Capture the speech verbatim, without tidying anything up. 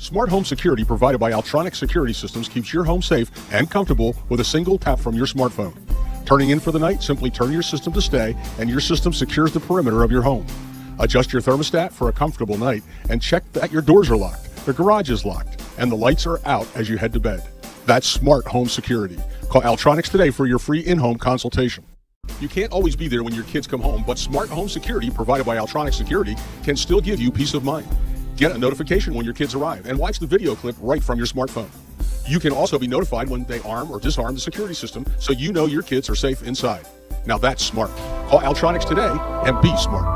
Smart home security provided by Altronic Security Systems keeps your home safe and comfortable with a single tap from your smartphone. Turning in for the night, simply turn your system to stay, and your system secures the perimeter of your home. Adjust your thermostat for a comfortable night, and check that your doors are locked, the garage is locked, and the lights are out as you head to bed. That's smart home security. Call Altronics today for your free in-home consultation. You can't always be there when your kids come home, but smart home security provided by Altronic Security can still give you peace of mind. Get a notification when your kids arrive and watch the video clip right from your smartphone. You can also be notified when they arm or disarm the security system so you know your kids are safe inside. Now that's smart. Call Altronics today and be smart.